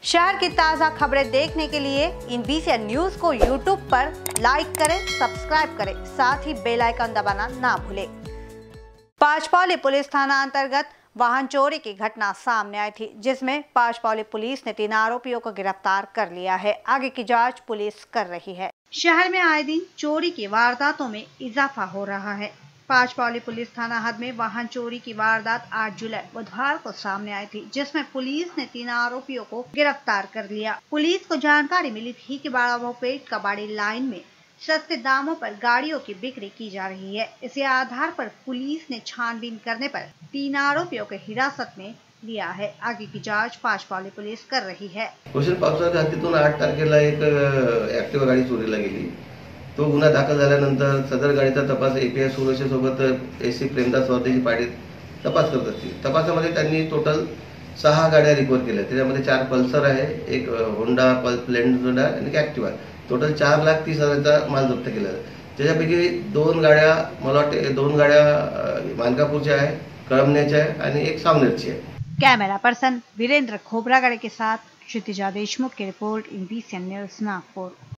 शहर की ताज़ा खबरें देखने के लिए इन BCN न्यूज को YouTube पर लाइक करें, सब्सक्राइब करें, साथ ही बेल आइकन दबाना ना भूलें। पांचपौली पुलिस थाना अंतर्गत वाहन चोरी की घटना सामने आई थी, जिसमें पांचपौली पुलिस ने 3 आरोपियों को गिरफ्तार कर लिया है। आगे की जांच पुलिस कर रही है। शहर में आए दिन चोरी की वारदातों में इजाफा हो रहा है। पांचपौली पुलिस थाना हद में वाहन चोरी की वारदात 8 जुलाई बुधवार को सामने आई थी, जिसमें पुलिस ने 3 आरोपियों को गिरफ्तार कर लिया। पुलिस को जानकारी मिली थी कि बाड़ा भोपेट कबाड़ी लाइन में सस्ते दामों पर गाड़ियों की बिक्री की जा रही है। इसी आधार पर पुलिस ने छानबीन करने पर 3 आरोपियों को हिरासत में लिया है। आगे की जांच पांचपौली पुलिस कर रही है। कुशल पावसाच्या हद्दीतून 8 तारखेला एक ऍक्टिवा गाडी चोरीला गेली। तो गुन्हा दाखल झाल्यानंतर सदर गाडीचा तपास API सुरक्षेसोबत AC प्रेमदास वर्धेची पाडी तपास करत असतील। तपासामध्ये त्यांनी टोटल 6 गाड्या रिकव्हर केल्या। त्याच्यामध्ये 4 पल्सर आहे, एक होंडा स्प्लेंडर आणि एक ऍक्टिवा। टोटल 4,30,000चा माल जप्त केला आहे। त्याच्यापैकी 2 गाड्या मला वाटते 2 गाड्या मानकापूरच्या आहे, कळमण्याच्या आहे आणि एक सावनेरची आहे। कैमरा पर्सन वीरेंद्र खोबरागढ़ के साथ क्षितिजा देशमुख की report in BCN news Nagpur.